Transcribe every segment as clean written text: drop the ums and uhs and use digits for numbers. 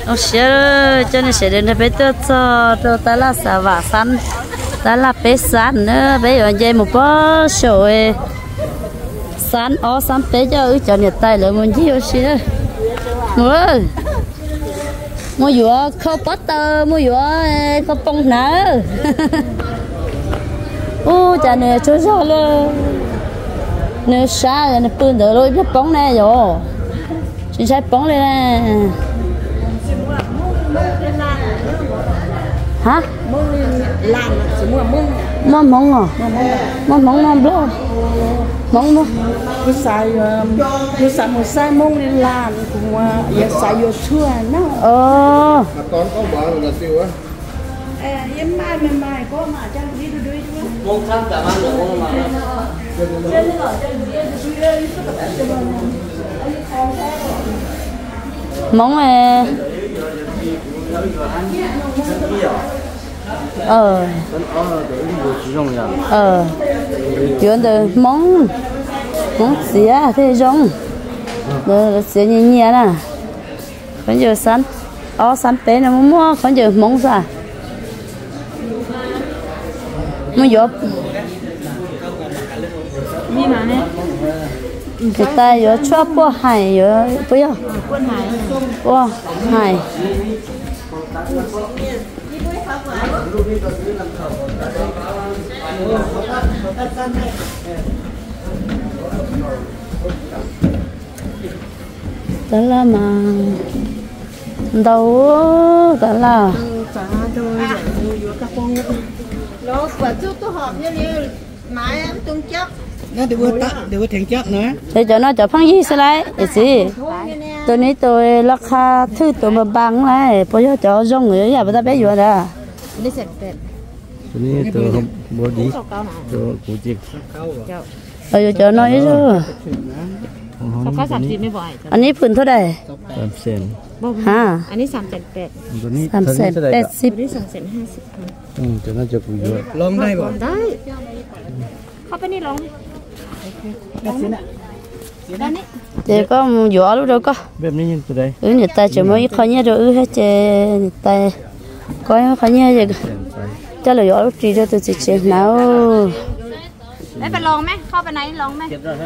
ông sẽ cho nên sẽ đến bây giờ cho ta là sao vả sắn ta là bé sắn nữa bây giờ dây một bó sồi sắn ó sắn bé cho nhiệt tay lại muốn gì xí nữa mua dừa khâu butter mua dừa khâu bông nở ô chả nè chơi sao luôn nè xa rồi nè bươn được rồi biết bóng này rồi chỉ sai bóng đây nè hả mông mông à mông blo mông cứ xài một xài mông đi làm cũng giờ xài vô chua nó con có vợ là siêu á em mai có mà cho đi đuôi mông thăm cả mang được mông mà mông chuyện từ món xía thế giống rồi xía nhẹ nhẹ nè còn giờ sắn sắn té nó mua còn giờ món sao mua dọc như mà nè người ta giờ cho bò hải giờ bây giờ bò hải đó là mà đâu đó là nó quả chút tôi họp như máy em tung chắc nó để vừa thành chất nữa để cho nó cho phăng gì sẽ lấy gì tôi nghĩ tôi lắc ha thứ tôi mà bằng này bây giờ cho rong người nhà ta bé vừa đó đi sạch tết này tôi không mua đi tôi cụ chiếc bây giờ cho nó ít rồi có 30ไม่บ่อยอันนี้พื้นเท่าไหร่ 3 เซนฮะอันนี้380 ตัวนี้ 380 อันนี้250 จะน่าจะกูเยอะลองได้ป่ะได้เข้าไปนี่ลองได้นี่ chị có vỏ lúc đâu có แบบนี้ยังตัวใด người ta chỉ mới khó nhớ rồi hết chị người ta có khó nhớ gì cho là vỏ lúc gì đó tôi chỉ nào ได้ไปลองไหมเข้าไปไหนลองไหม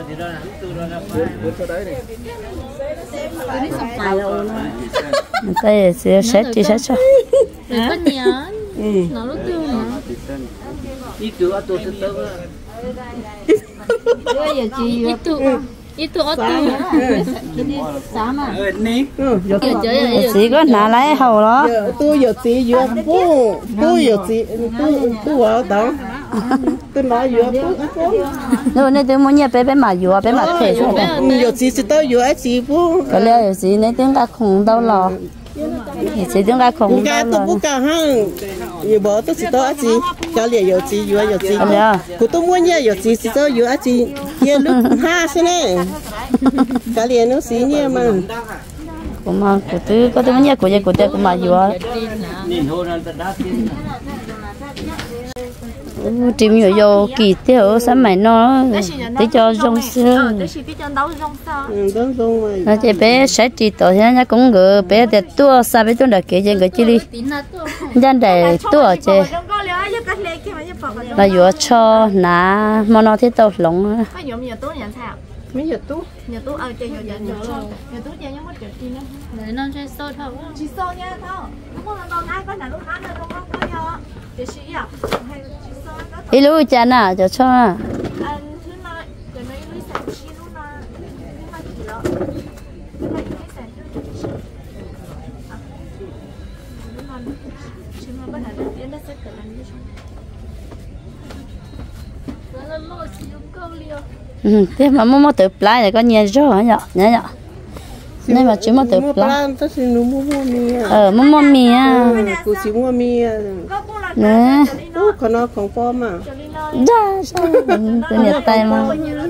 người ta sẽ xét cho có nhớ nó lúc tiêu nữa ít tuổi ở tuổi tới ít tuổi ở tuổi sao mà chỉ có nã lấy hầu đó tôi giờ chị vừa tôi giờ chị tôi ở đó tôi nói vừa rồi nên tôi muốn nhà bé mà vừa bé mà thể giờ chị sẽ tới vừa chị bố cái này gì nên tiếng ca khùng đâu lò chỉ tiếng ca khùng đâu lò tôi bố cả hăng giờ bỏ tôi sẽ tới chị cái này giờ chị vừa giờ chị của tôi muốn nhà giờ chị sẽ tới vừa chị kia lúc ha thế này cái này nó xí nha mà cũng mà của tôi có tôi muốn nhà của tôi cũng mà vừa tìm hiểu vô kỳ tiêu sáng mày nó để cho rong sơ nó chỉ bé sẽ chỉ tổ thế nhá cũng ngựa bé để tua sao bé tua đặc kia trên cái chi đi dân để tua chứ là vừa cho ná mà nó thế tàu lỏng mấy giờ tú chơi nhá mất kiểu gì nữa để non chơi sâu thôi chỉ sâu nha thôi đúng không còn ai có nào lúc khác nữa không có nhớ để xí à hay chỉ sâu đó ít lúc chán à cho cho à anh thứ nói để mấy lúc sáng chi lúc nào chỉ lo cái này cái sáng trước lúc nào chỉ mà bắt đầu biến nó sẽ cần làm gì đó là lo chỉ dùng câu liều thế mà mua tự play này có nhiều rồi nhở nên mà chỉ mua tự play tôi xin mua mì mua mì à cô chỉ mua mì nè còn nó không có mà ra sao tôi nhặt tay mà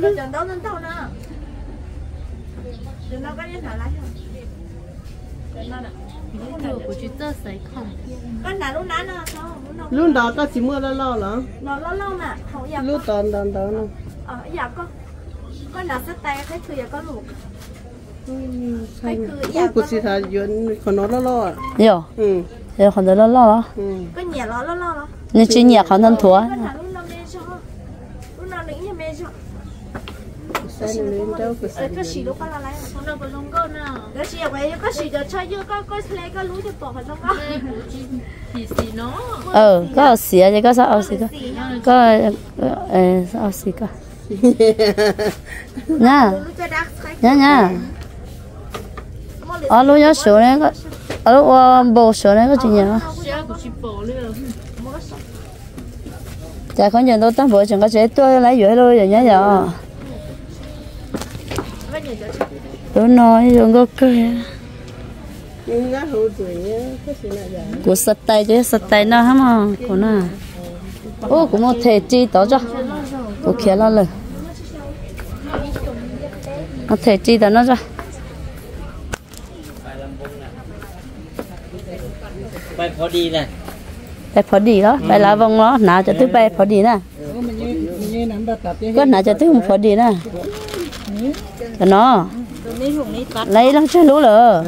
lúc đó có chỉ mua lo lắm lúc đó nó dạ con nào sẽ tay thấyคือcó luộc กูสิทาย้อนคนนอนล่อ nhiều nhiều còn lo lo cái nhẹ lo nhưng chỉ nhẹ còn thân thua lúc nào lĩnh nhà mẹ cho cái gì lúc con là lấy không đâu có lông con nào cái gì vậy cái gì cho chơi vô có lấy cái lúa cho bỏ vào trong có có xì chứ có sao xì có sao xì có nha nha lúc nhớ số này có lúc bộ số này có chuyện gì không chả có nhận đâu tao bộ chẳng có chế tôi lấy dưới luôn rồi nhớ giờ tôi nói rồi có cười của sạch tay chứ sạch tay nó hả mà của nó ô cũng một thể chi tao cho của kia lo rồi một thể chi tao nó cho bayพอดีเลยไปพอดีแล้วไปละวงล้อหนาจะตื้อไปพอดีนะก็หนาจะตื้อพอดีนะแต่เนาะlấy lăng chơi lú lờ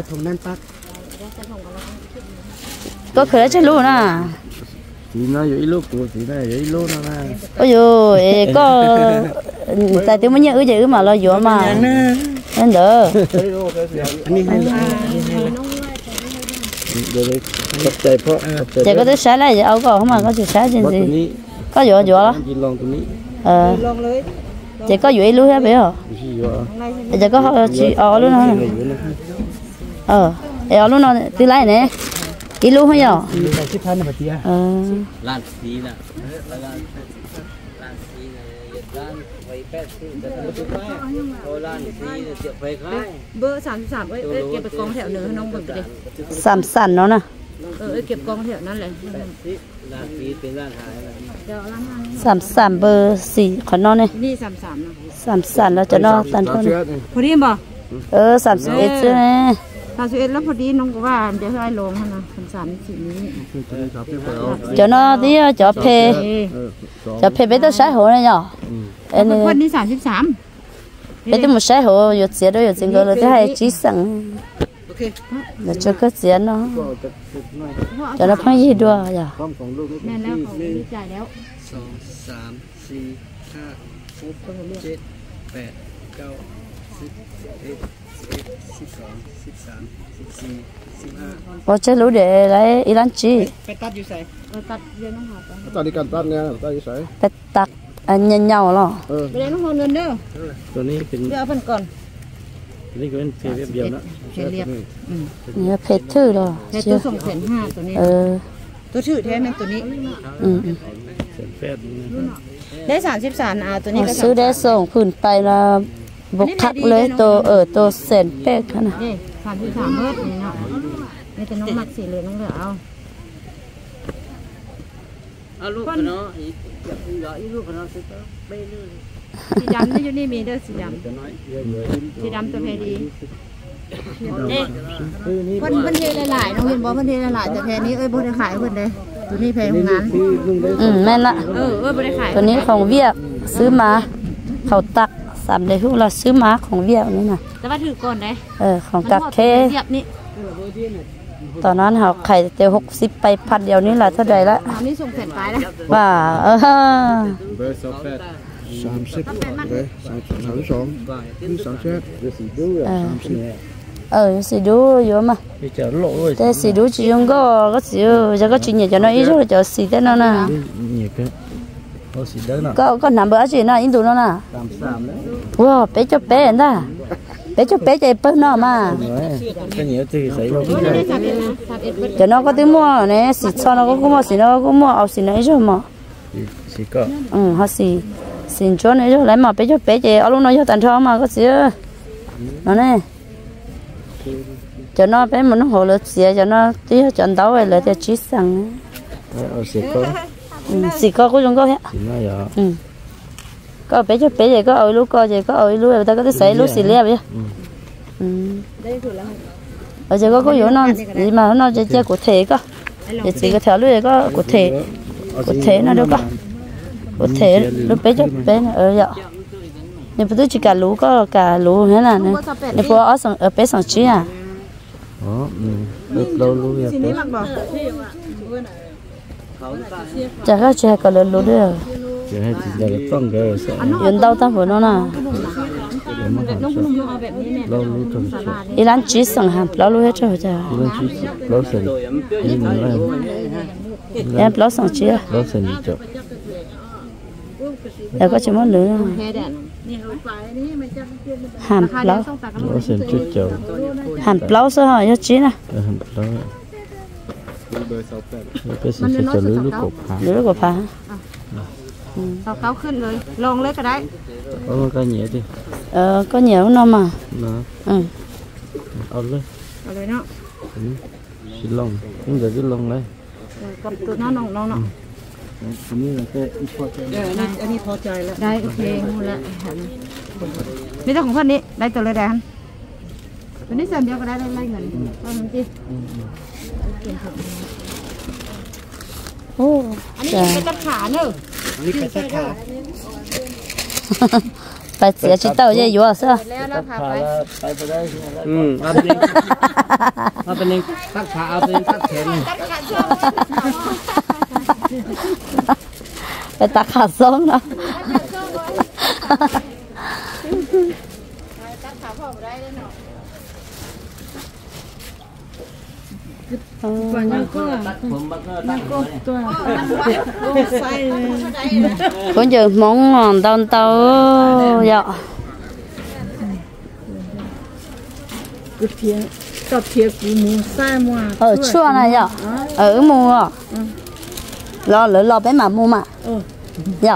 có khởi chơi lú nè chỉ nói vậy lúc của chỉ nói vậy lúc đó là ôi dồi có tại tôi mới nhớ chứ mà lo dọa mà nên đỡ chị có tới sáng này chị áo còn không mà có chị sáng trên gì có dọa đó chị có dọa lú hết biết không chị có chị áo luôn hả áo luôn nó từ lại nè đi lú không nhở lan xí nè bữa sẵn ấy kẹp cái con thẹo nữa nông bực đi sẵn sẵn nó nè kẹp con thẹo nó lại sẵn bơ xì còn nó này sẵn nó cho nó tàn thôi พอดีบ่ sẵn ít chứ nè ถ้าสิเอ็ดแล้วพอดีน้องก็ว่าเดี๋ยวให้ลงนะสามสีนี้ cho nó tí cho phê bé tôi sái hồ này nhở คนที่33 bé tôi một sái hồ rồi xía đó rồi xin gọi là cái hai chí sẵn để cho cái xía nó cho nó phải gì đua nhở แม่แล้วเขาดีใจแล้ว 2 3 4 5 6 7 8 9 có chơi lú để lấy ý lăn chi ไปตัดอยู่ใส่ตัดเรียนน้องหาไปตอนนี้การตัดเนี่ยตัดอยู่ใส่ไปตักnhân nhau rồi ไปเรียนน้องเงินเด้อตัวนี้เป็นเดี๋ยวเอาเพิ่นก่อนตัวนี้ก็เป็นเพลเดียวนะเรียบเนี่ยเพชรถือrồi แต่ตัว2,500ตัวนี้ตัวถือแท้แม่ตัวนี้เส้นแปดได้33ตัวนี้ก็ซื้อได้ส่งผืนไปละบกคักเลยตัวตัวเส้นเป๊กขนาดนี่33เบิดนี่เนาะนี่แต่น้องมักสีเหลืองน้องเหลือเอาลูกเนาะอีกลูกเนาะซื้อไปเลยสีดำนี่อยู่นี่มีเด้อสีดำตัวเพดีเพิ่นเทหลายๆน้องเห็นบ่เพิ่นเทหลายๆแต่แพนี้บ่ได้ขายเพิ่นเด้ตัวนี้แพของงานแม่นละบ่ได้ขายตัวนี้ของเวียกซื้อมาเขาตัก3ได้ทุกเราซื้อมาของเวียกนี่นะแต่ว่าถือก่อนได้ของกักเคเรียบนี่ตอนนั้นเขาไข่เตียว60ไปพันเดียวนี้แหละเท่าใดละนี่ส่งแผ่นไปแล้วว่าเบอร์30เลย32 สีดูอยู่มาไปเจอโลเลยแต่สีดูchỉ dùng cóสีจะก็ชิ้นใหญ่จะน้อยช่วยจะสีแต่นั่นน่ะนี่ก็เขาสีเดินน่ะก็นำเบอร์สิน่ะอินดูนั่นน่ะ 33แล้วว้าเป๊ะจะเป๊ะน่ะเป๊ะจะเป๊ะใจเปิ้ลน่ะมาก็เหนียวที่ใส่ลงจะน้องก็ติ้มัวเนี่ยสีซ้อนก็มัวสีน้องก็มัวเอาสีไหนช่วยมาสีก็เขาสีจนเนี่ยช่วยไหลมาเป๊ะจะเป๊ะใจเอาลูกน้อยช่วยตันท้องมาก็สีนั่นเองcho nó bé muốn hồ lợt xía cho nó tí chọn tàu về lại thì chỉ sang xì có cũng có hết có bé cho bé vậy có ơi lú co vậy có ơi lú người ta có thể xấy lú xì lia vậy ở đây có chỗ non gì mà nó chơi cụ thể có để chỉ có theo lú có cụ thể nó đâu có cụ thể lú bé cho bé ở vậy nếu bữa chỉ cả lú có cả lú thế là nữa nếu bữa ở bé sòng chia à lâu lâu vậy chả có chơi cả lú nữa chỉ hay chỉ là phong cái sao yên đâu ta vừa nó nè lâu lâu trong ý lán chỉ sòng hàng lâu lú hết rồi chả lâu sần em lâu sòng chia lâu sần chợ để có chỉ món nữa hàm lâu lâu sần chút chợ hàm lâu sao hả cho chí nè lâu cái sần sẽ chợ lưới cột phá lưới cột phá tao cáoขึ้นเลยลงเลยก็ได้ có cái nhẹ đi có nhiều nó mà เอาเลยเอาเลยเนาะ chỉ lông cũng giờ chỉ lông đấy กับตัวน้องน้องนี่là cáiพอใจอันนี้พอใจแล้วได้โอเคหมดแล้วมีแต่ของคนนี้ได้ตัวเลยแดนตัวนี้เสริมเดียวก็ได้ไล่เงินเอาจริงโอ้อันนี้เป็นกระขาเนอะนี่ก็จะขาไปเสียชิเต้าเยอะอยู่อ่ะเสือแล้วเราพาไปไปได้เอาเป็นตักขาเอาเป็นตักแขนไปตักขาส้มเนาะ cũng giờ món ngon tao tao dạ tập thiệt của mùa sai mùa ở chua này dạ ở mùa lo bé mà mua mà dạ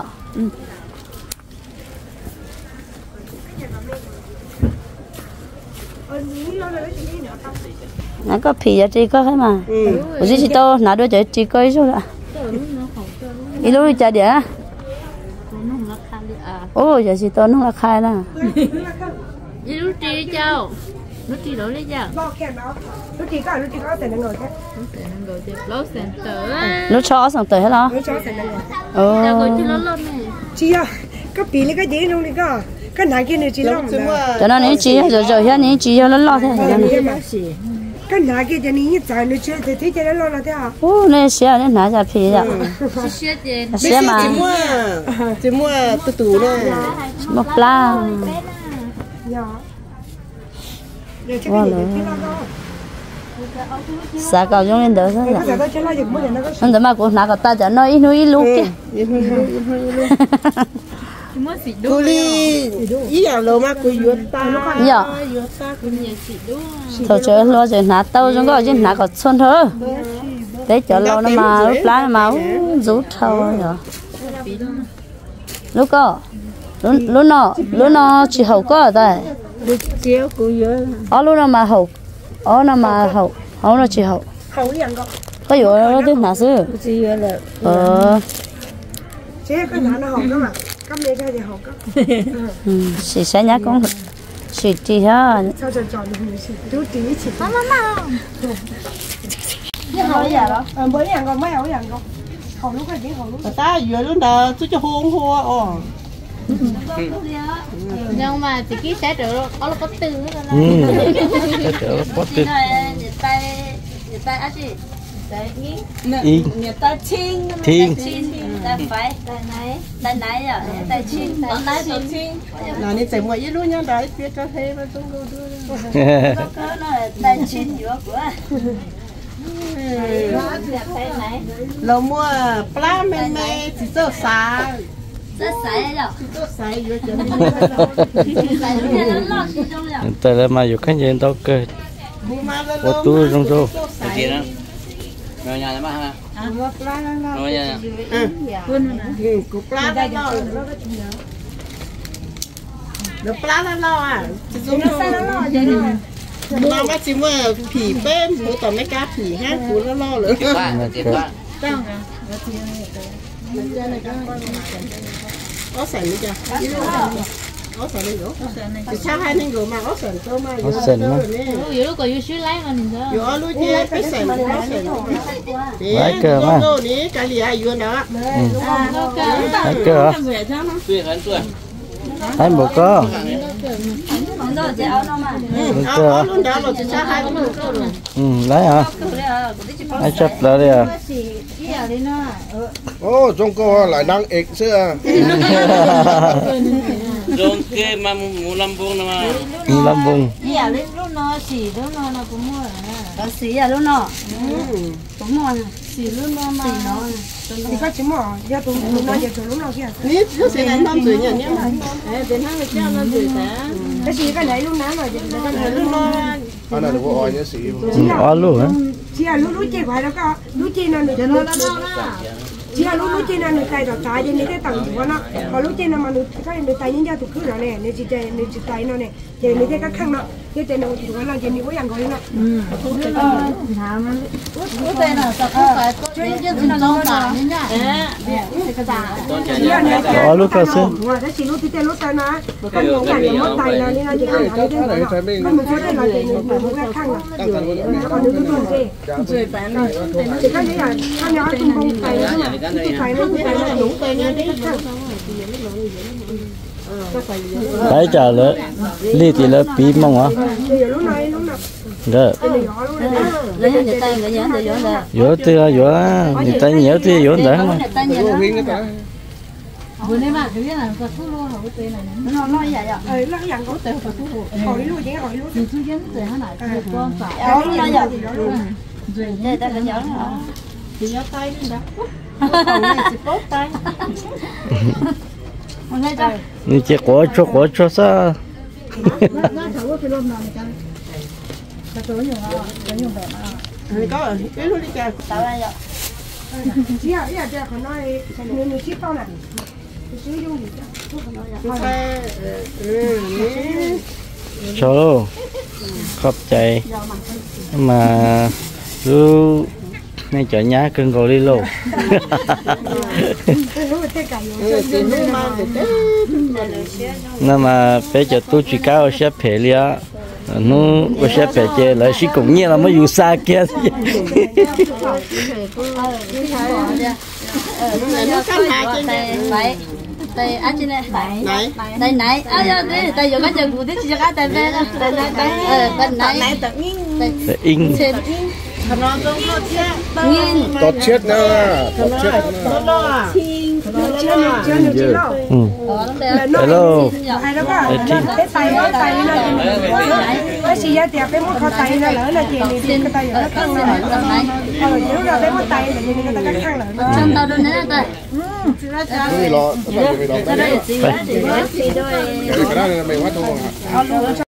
nó có phì cho chị có thế mà ở dưới chị to nãy đôi chơi chị coi rồi ạ đi lúc đi chơi đĩa ôi giờ chị to nó là khai nè đi lúc đi cháu lúc đi đâu lấy cháu lúc chỉ có tiền nó ngồi lúc cho xong tới hết đó chị à cái pin này cái gì luôn đi cái này kia này chị lo cho nó nếu chị rồi hết nếu chị cho nó lo thế cái này kia cho nên chạy nó chơi thì thấy cho nó lo là thế à ô này xe này nãy giờ phì ạ xe mà chị mua tủ này mua pla wow rồi sao cậu giống lên đỡ sao vậy anh đỡ mà cũng nãy cậu ta cho nó ít nuôi lúc kia cô đi ý à lâu mà cô yuột ta dạ thôi chơi lo chơi nát tao chúng có chứ nát có xuân thôi đấy cho lâu nó mà lúc lá mà rút thâu rồi lúc có lúc nó chỉ hậu có ở đây chiếu cô yuột lúc nó mà hậu nó mà hậu nó chỉ hậu hậu gì ăn cóอยู่nó tiếng nát sư chị là chế cái nó hậu đó mà cái mấy cái gì hậu đó chị sẽ nhắc con chị ha sao chọn được chị chú tí chị hậu gì đó bữa ăn con mấy hậu ăn con hậu lúc cái gì hậu lúc ta vừa lúc đó chú cho hôn hoa nhưng mà chỉ ký sẽ được có là có từ tay á chị người ta chiên tay phải tay nãy rồi tay chiên tay chiên là nên chạy mọi lúc nhá đấy biết cho thế mà chúng nó tay chiên giữa của lâu mua pla men me chỉ sợ xa rất sải rồi rất say rồi tại là màอยู่ข้างเย็นต้องเกิดวัดตู้ตรงโซ่กี่นะเงยยังไงบ้างฮะเงยยังกูปลาได้แล้วเดี๋ยวปลาแล้วอ่ะจุ่มมาว่าจิว่าผีเป้มกูต่อไม่กล้าผีห้ากูแล้วล่อเลยó sần đi chưa? Ó sần đi rồi. Thì sao hai nên rồi mà ó sần cơ mà. Ó sần mà. Dù lúc còn yêu suy lấy mà mình sao? Dù lúc kia phải sần ó sần. Lấy cờ mà. Lô ní cái gì ai vô đó. Lấy cờ. Tuổi hẳn tuổi. hai một có luôn đó rồi chỉ cho 2 con đấy hả ai chấp lại đây à ô trong cô lại đang ếch xưa Dong ke mau lambung nama. Lambung. Iya, lu no si, lu no cũng mua. Có si à lu no. Cũng mua. Si lu no mà. Thì có chỉ mỏ, giờ tụi nó giờ tụi nó kia. Nít, nó sẽ đánh năm tuổi nhỉ nhá. Đến hai người treo năm tuổi thế. Cái gì cái này lúc nãy rồi, cái này lúc nó. anh này có oi nhá xí Oi luôn hả? Chỉ là lúc chơi phải đó có, lúc chơi nó được nó chỉ là lúc chơi nó được tay đó tay thì nó cái tầng của nó, còn lúc chơi nó mà được cái được tay những gia tụi cứ rồi này, nếu chỉ chơi nếu chỉ tay nó này, chơi nếu cái khăn nó, cái tay nó chỉ có là chơi nếu có dạng gọi nó. Cái tay nó sao không phải chơi chơi thì nó đâu cả nhá. Oi luôn cơ xin. Cái chỉ lúc chơi lúc tay nó, cái những cái những mất tay là nên là chỉ cái cái cái nó mình có thể là chơi mình cái khăn nó, còn nếu cái đồ gì, chơi phải nó, chỉ cái gì là cái nhỏ tung bông tay nó mà. Đấy chờ lỡ đi thì lỡ bí mong hả? Đó. Vô thì vô người ta nhiều thì vô đấy mà. Vừa nãy mà cái là có thu luôn rồi cái này nó nói vậy ạ. Nó dạng có tiền có thu luôn. Hỏi luôn chứ hỏi luôn. Thì thu dân từ hắn lại được con phải. Nó nói vậy. Rồi đây ta vẫn giỡn hả? Thì nhớ tay lên đó. Tay. Nghe cho. Như chỉ có cho sao? Có cái luôn đi kìa. Tạo ra vậy. Chỉ là còn nói người ship tao này. Chứ dùng gì chứ. Cho khóc chạy mà lu ngay chợ nhá cưng gọi đi luôn. Nên mà bây giờ tôi chỉ cao sẽ phải lia nó sẽ phải chơi lại chỉ cũng như là mới dù xa kia. Tay anh chị này tay này tay dùng cái chân của tí cho cái tay về tay này Tay in tốt chết nữa hello Hay đó có. Cái tay nó cái gì vậy? Tiệp cái món kho tay nó lỡ là chuyện thì cái tay nó căng rồi. Rồi nếu là cái món tay là gì người ta cắt căng lại. chân tao đun nữa tay người lo cái đó là gì đó thì cái đó là mình bắt thôi